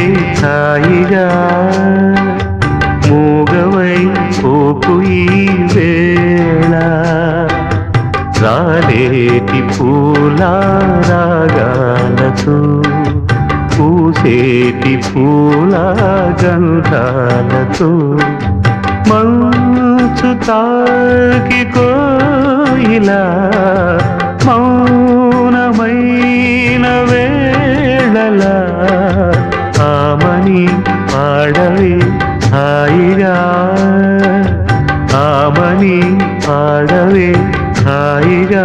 హాయిగా మూగవై పోకు ఈ వేళ రాలేటి పూల రాగాలతో పూసేటి పూల గంధాలతో మంచు తాకి కోయిలా మౌనమైన వేళలా ఆమని పాడవే హాయిగా ఆమని పాడవే హాయిగా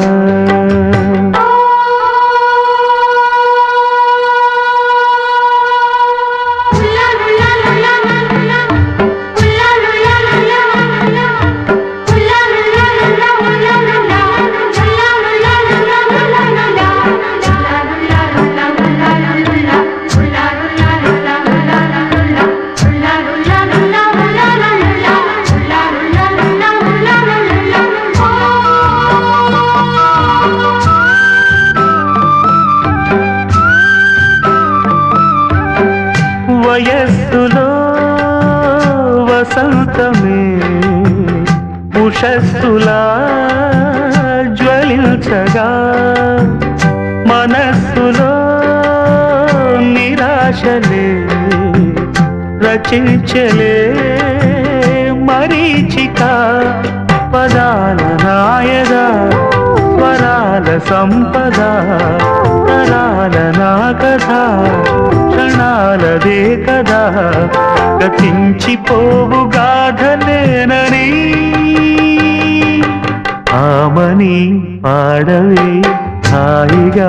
వయస్సులో వసంతమే ఉషస్సులా జ్వలించగా మనస్సులో నిరాశలే రచించలే మరీచిక పదాల నాయగా స్వరాల సంపద తరాల నా కథ క్షణాలదే కదా గతించిపోవు గాథనేనని ఆమని పాడవే హాయిగా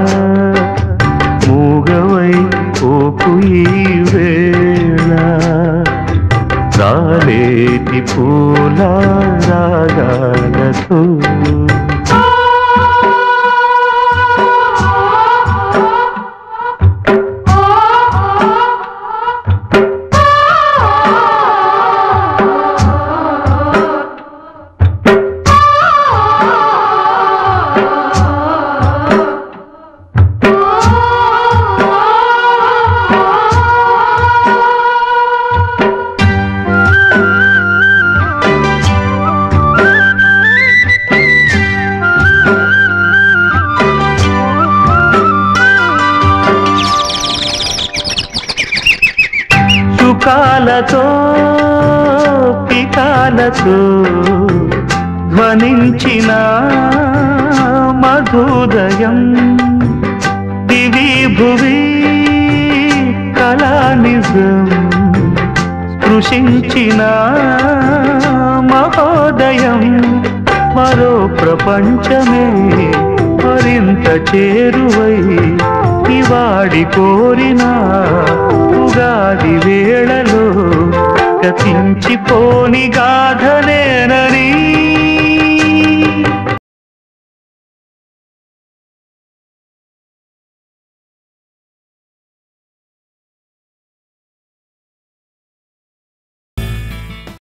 మూగవై పోకు ఈ వేళ రాలేటి పూల రాగాలతో సుఖాలతో పికాలతో ధ్వనించిన మధుదయం దివి భువి కళానిజం స్పృశించిన మహోదయం మరో ప్రపంచమే మరింత చేరువై ఇవాడి కోరిన ఉగాది వేళలో గతించిపోని గాథనేనని